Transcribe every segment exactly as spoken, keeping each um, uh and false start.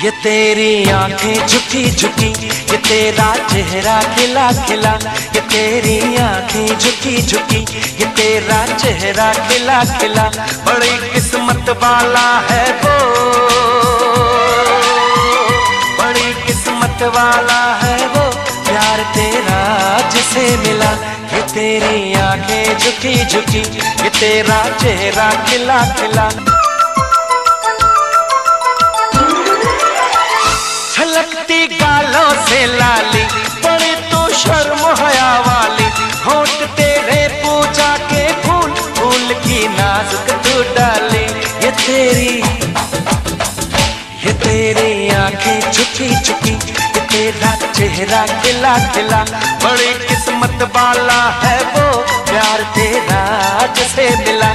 ये तेरी आंखें झुकी झुकी, ये तेरा चेहरा खिला खिला, ये तेरी आंखें झुकी झुकी, ये तेरा चेहरा खिला खिला। बड़ी किस्मत वाला है वो, बड़ी किस्मत वाला है वो, प्यार तेरा जिसे मिला। ये तेरी आंखें झुकी झुकी, ये तेरा चेहरा खिला खिला। छलकती गालों से लाली, बड़ी तो शर्म हया वाली, होंठ तेरे पूजा के फूल, फूल की नाजुक तू डाली। ये तेरी, ये तेरी आंखें झुकी झुकी, ये तेरा चेहरा खिला खिला। बड़ी किस्मत वाला है वो, प्यार तेरा जिसे मिला।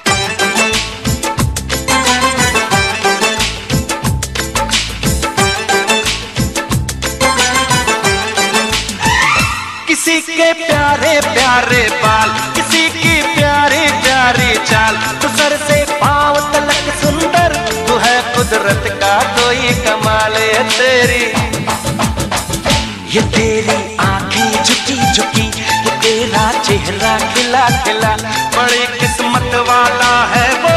किसी के प्यारे प्यारे बाल, किसी की प्यारी प्यारी चाल, तू सर से पांव तलक सुंदर, तू है कुदरत का कोई कमाल। ये तेरी, ये तेरी आंखें झुकी झुकी, ये तेरा चेहरा खिला खिला। बड़ी किस्मत वाला है वो,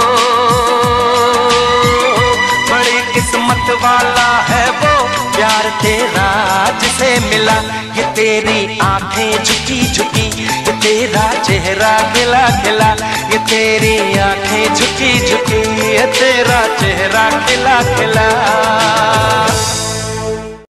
बड़ी किस्मत वाला है वो, प्यार तेरा जिसे मिला। ये तेरी आंखें झुकी झुकी, ये तेरा चेहरा खिला खिला, ये तेरी आंखें झुकी झुकी, ये तेरा चेहरा खिला खिला।